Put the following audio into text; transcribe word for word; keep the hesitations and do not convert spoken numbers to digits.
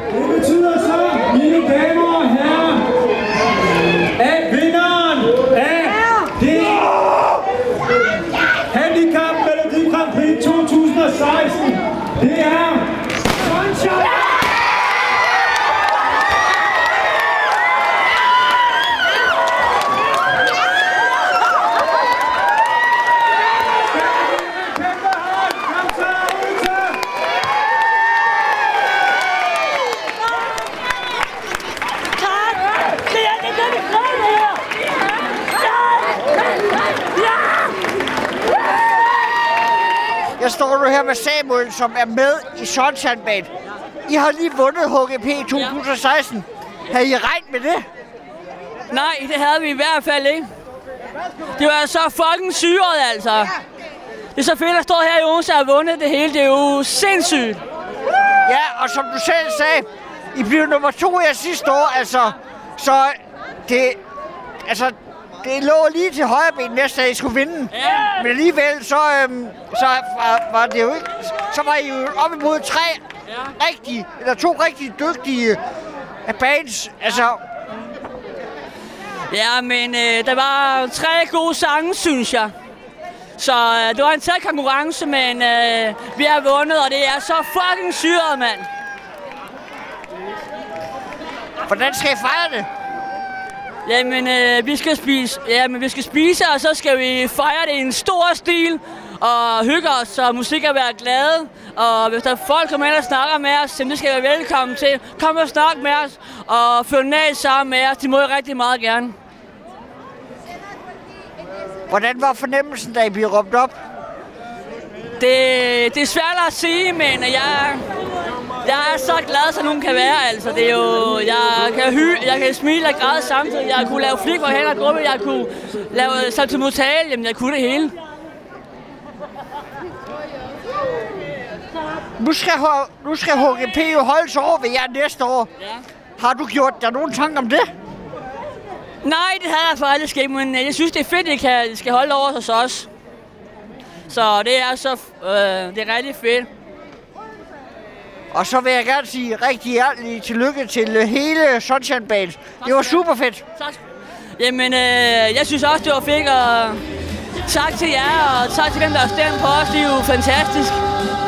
Det betyder så, mine damer og herrer, at vinderen af det Handicap Melodi Grand Prix to tusind og seksten, det er Sunshine! Jeg står nu her med Samuel, som er med i Sunshine Band. I har lige vundet H G P to tusind og seksten. Havde I regnet med det? Nej, det havde vi i hvert fald ikke. Det var så fucking syret, altså. Det er så fedt at stå her i Odense og have vundet det hele. Det er jo sindssygt. Ja, og som du selv sagde, I blev nummer to her sidste år, altså. Så det... Altså... Det lå lige til højre ben næste, at I skulle vinde. Ja. Men alligevel, så, øhm, så var, var det jo ikke... Så var I jo op imod tre ja. rigtige, eller to rigtig dygtige bands. Altså... Ja, men øh, der var tre gode sange, synes jeg. Så øh, det var en tæt konkurrence, men øh, vi har vundet, og det er så fucking syret, mand. Hvordan skal I fejre det? Jamen, øh, vi skal spise, ja, men vi skal spise, og så skal vi fejre det i en stor stil, og hygge os, så musikere være glade. Og hvis der er folk kommer ind og snakker med os, så det skal være velkommen til. Kom og snak med os, og følg ned sammen med os. De må jo rigtig meget gerne. Hvordan var fornemmelsen, da I blev råbt op? Det, det er svært at sige, men jeg... Jeg er så glad, som nogen kan være, altså. Det er jo, jeg kan hy, jeg kan smile og græde samtidig. Jeg kunne lave flik for hænder og gruppe, jeg kunne lave saltomortale, jamen jeg kunne det hele. Nu skal, nu skal H G P jo holdes over ved jer næste år. Ja. Har du gjort dig nogen tanker om det? Nej, det havde jeg faktisk ikke, men jeg synes, det er fedt, at I skal holde over hos os. Så det er så øh, det er rigtig fedt. Og så vil jeg gerne sige rigtig hjertelig tillykke til hele Sunshine Band. Det var super fedt. Tak. Jamen, øh, jeg synes også, det var fedt, og tak til jer, og tak til dem, der har stemt på os. Det er jo fantastisk.